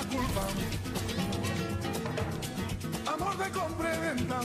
culpa. Amor de compra y venta.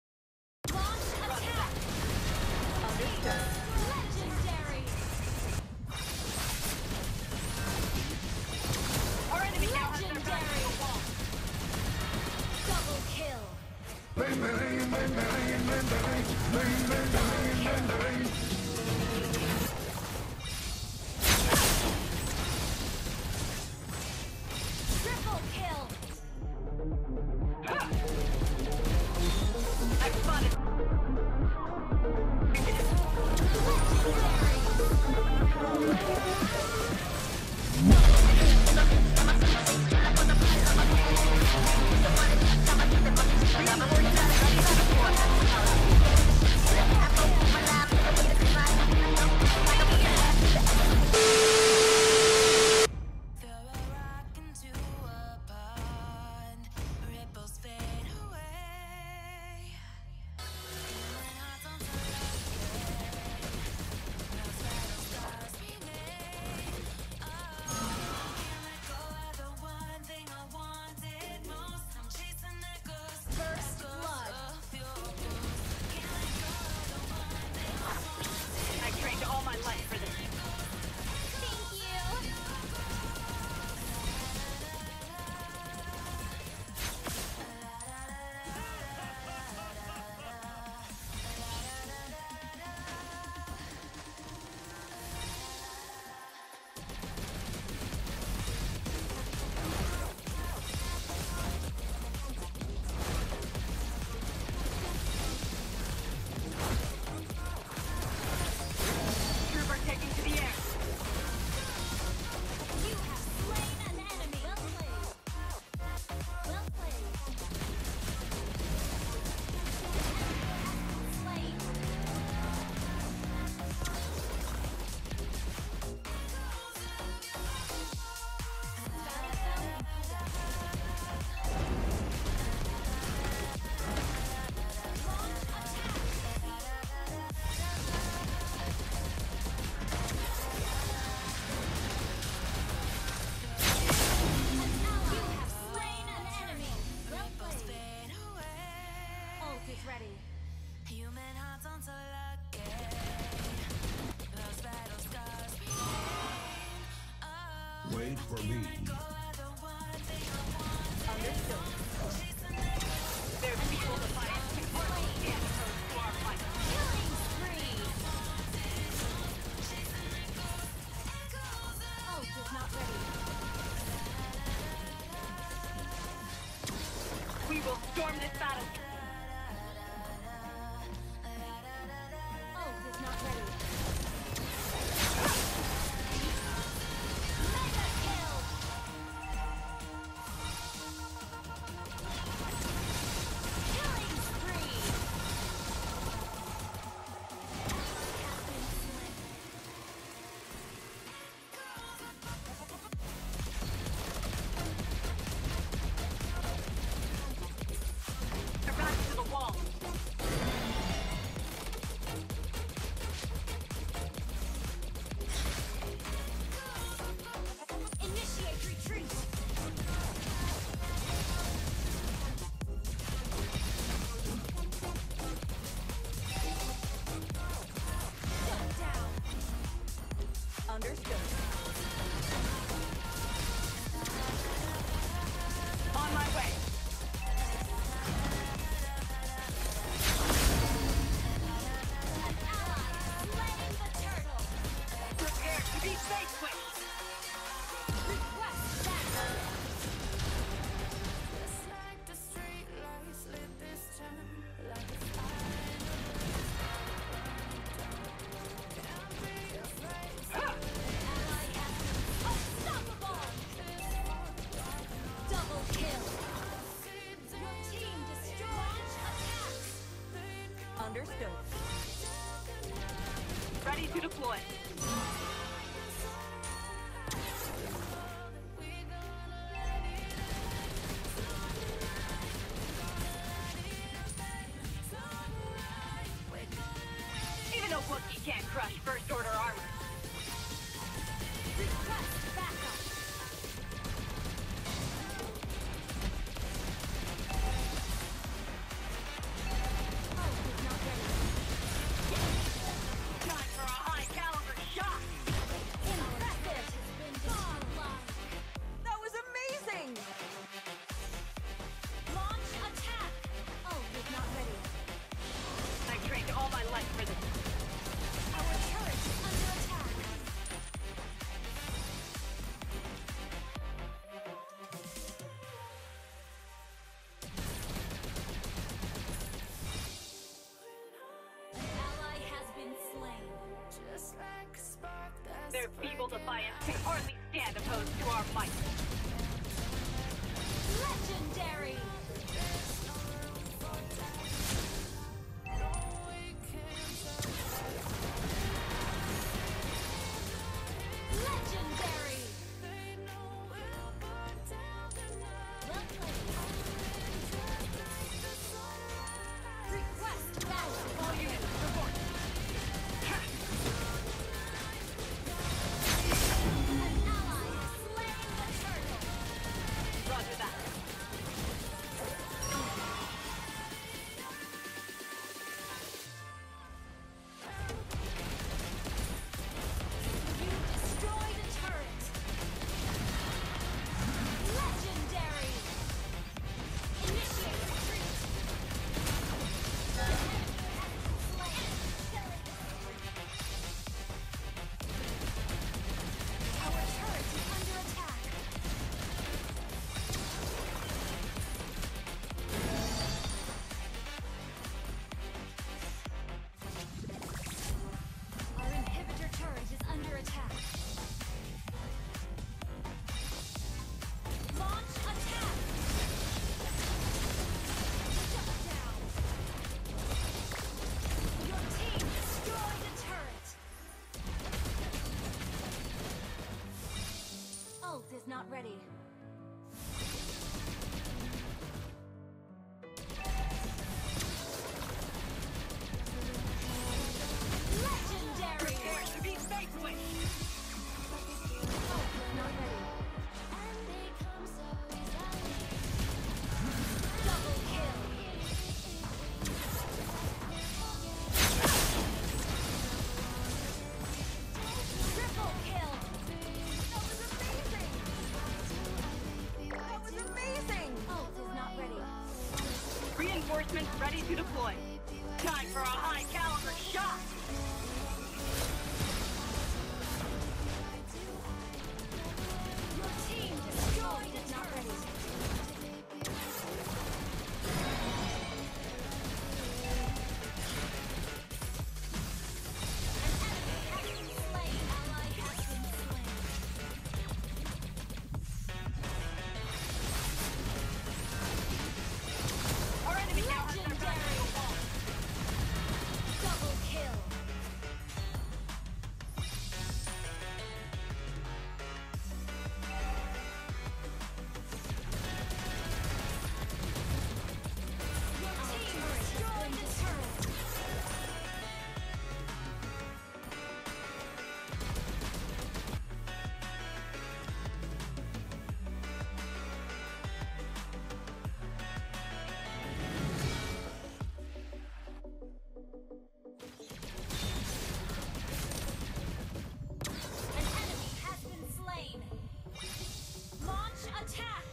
Wait for me. Understood. There's people to fight. Yes, you are fighting. Killing spree. Ult is not ready. We will storm this battle. Ult is not ready. Understood. On my way. An ally slaying the turtle. Prepare to be face switched. Request backup. Just like the street lights lit this town like a fire. Can't be afraid. Double kill. Your team destroys attacks. Understood. Ready to deploy. Even a Wookiee can't crush first order armor. Request backup. our might. Legendary! Legendary! Well played. Request battle. All units, report. An ally has slain the turtle. Roger that. You destroyed a turret. Legendary! Initiate retreat. The enemy has been slain. Killing spree. Our turret is under attack. Our inhibitor turret is under attack. Launch attack! Shut down! Your team destroyed a turret! Ult is not ready. Legendary! Prepare to be vanquished. Ult is not ready. Double kill! Triple kill! That was amazing! That was amazing! Ult is not ready. Reinforcements ready to deploy. Time for a high caliber shot. Your team destroyed a turret. An enemy has been slain. Ally has been slain. Our enemy now has their back to the wall. Double kill. Your team destroyed a turret. An enemy has been slain. Launch attack.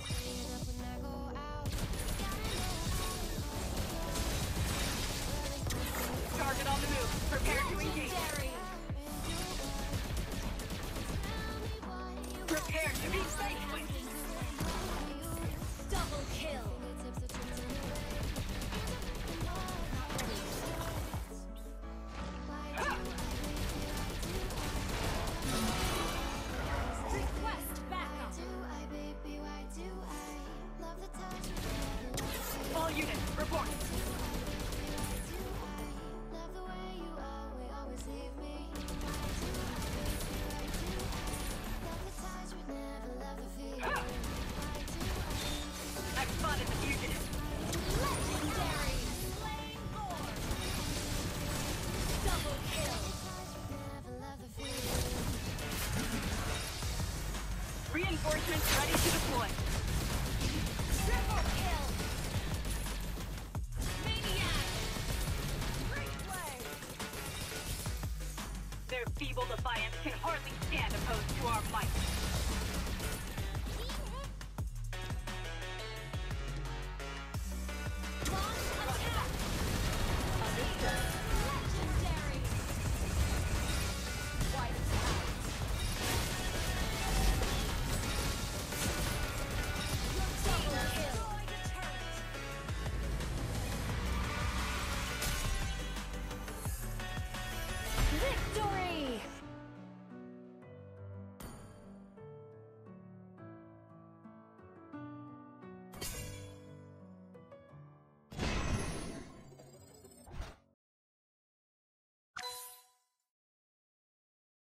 Target on the move. Prepare to engage. Legendary. Prepare to be vanquished. Double kill. Request backup. All units, report. I've spotted the fugitive. Legendary. Slain Lord. Double kill. Reinforcements ready to deploy. Triple kill. Maniac. Great play. Their feeble defiance can hardly stand opposed to our might.